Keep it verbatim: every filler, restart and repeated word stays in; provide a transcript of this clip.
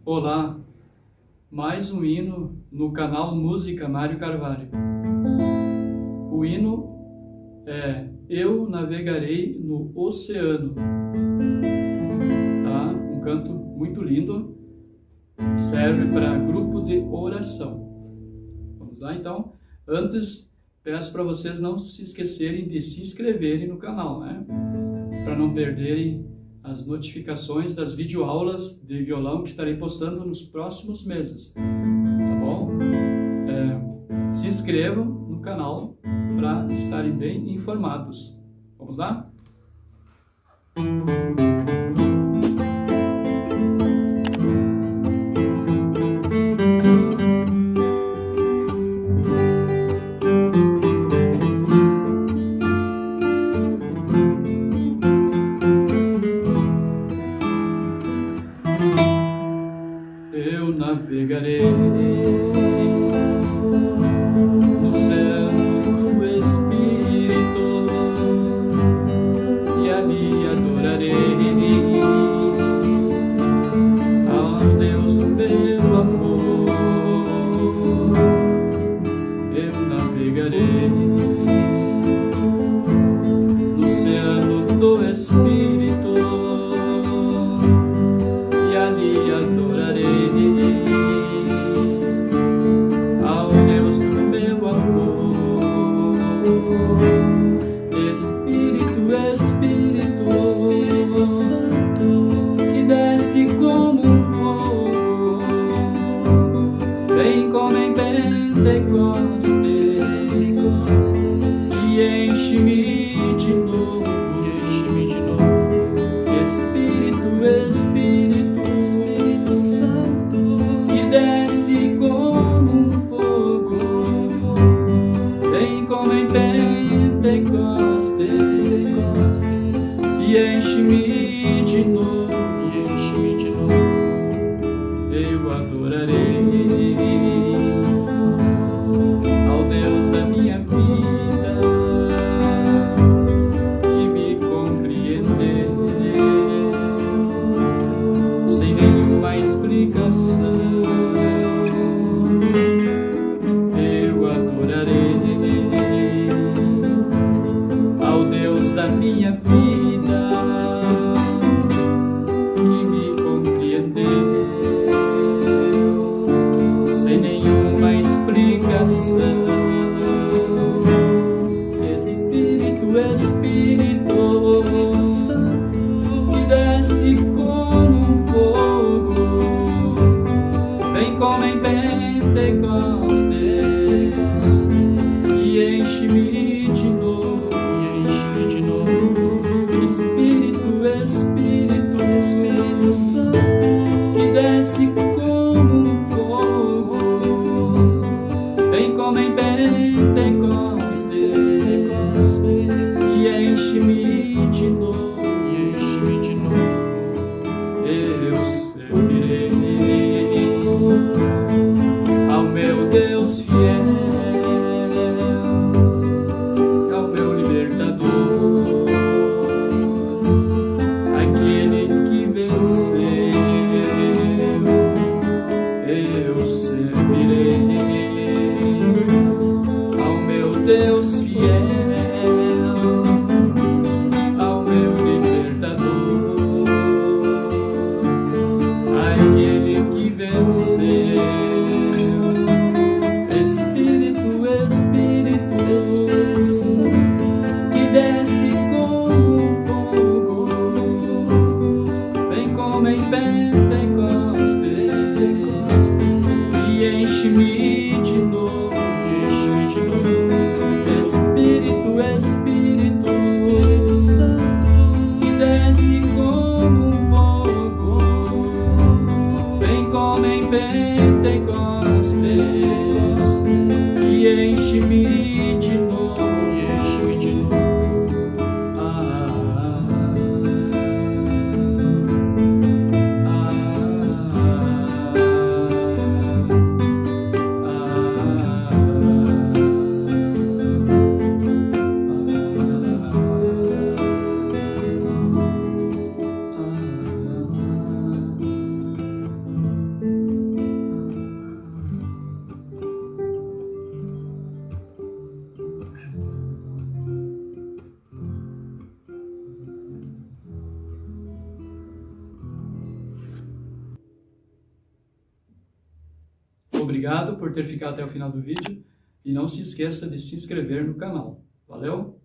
Olá, mais um hino no canal Música Mário Carvalho. O hino é Eu Navegarei no Oceano. Tá? Um canto muito lindo, serve para grupo de oração. Vamos lá então? Antes, peço para vocês não se esquecerem de se inscreverem no canal, né? Para não perderem as notificações das videoaulas de violão que estarei postando nos próximos meses, tá bom? É, se inscrevam no canal para estarem bem informados. Vamos lá? Eu navegarei no oceano do Espírito e ali adorarei ao Deus do meu amor. Eu navegarei no oceano do Espírito e ali adorarei ao Deus do meu amor. Espírito, Espírito, Espírito Santo, que desce como um fogo, vem como em Pentecostes e enche-me de novo, enche-me de novo. Espírito, Espírito, Espírito Santo, que desce como um fogo, vem como em Pentecostes e enche-me de novo, enche-me de novo. Eu adorarei ao Deus da minha vida, que me compreendeu sem nenhuma explicação. Eu adorarei ao Deus da minha vida, que me compreendeu sem nenhuma explicação. Espírito, Espírito, Espírito Santo, que desce como um fogo, vem como em Pentecostes e enche-me de novo, enche-me de novo. Espírito, Espírito, Espírito Santo, que desce como um fogo, vem como em Pentecostes e enche-me de novo, enche-me de novo. Eu servirei ao meu Deus fiel, ao meu libertador, aquele que venceu. Eu servirei ao meu Deus fiel, ao meu libertador, aquele que venceu. Espírito, Espírito, Espírito Santo, que desce como um fogo, vem como em Pentecostes e enche-me de novo, enche-me de novo. Espírito, Espírito, Espírito Santo, que desce como um fogo, vem como em Pentecostes e enche-me de novo, enche-me de novo. Ah, ah, ah, ah, ah. obrigado por ter ficado até o final do vídeo e não se esqueça de se inscrever no canal. Valeu?